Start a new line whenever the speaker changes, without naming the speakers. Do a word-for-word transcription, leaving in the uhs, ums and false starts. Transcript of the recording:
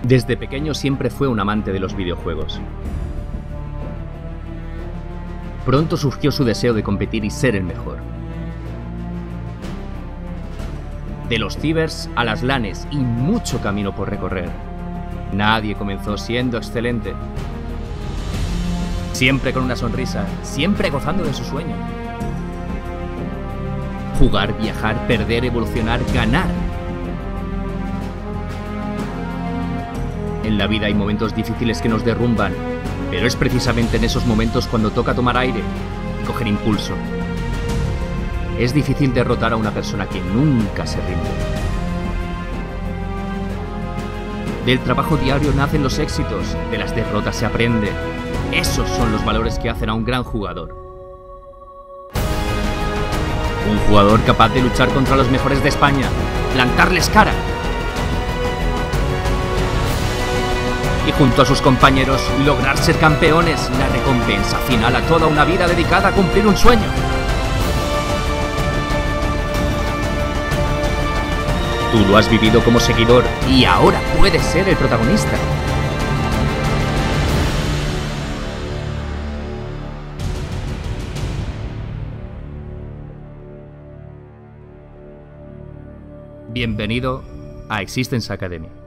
Desde pequeño siempre fue un amante de los videojuegos. Pronto surgió su deseo de competir y ser el mejor. De los cibers a las lanes y mucho camino por recorrer. Nadie comenzó siendo excelente. Siempre con una sonrisa, siempre gozando de su sueño. Jugar, viajar, perder, evolucionar, ganar. En la vida hay momentos difíciles que nos derrumban, pero es precisamente en esos momentos cuando toca tomar aire y coger impulso. Es difícil derrotar a una persona que nunca se rinde. Del trabajo diario nacen los éxitos, de las derrotas se aprende. Esos son los valores que hacen a un gran jugador. Un jugador capaz de luchar contra los mejores de España, plantarles cara. Y junto a sus compañeros lograr ser campeones, la recompensa final a toda una vida dedicada a cumplir un sueño. Tú lo has vivido como seguidor y ahora puedes ser el protagonista. Bienvenido a Existence Academy.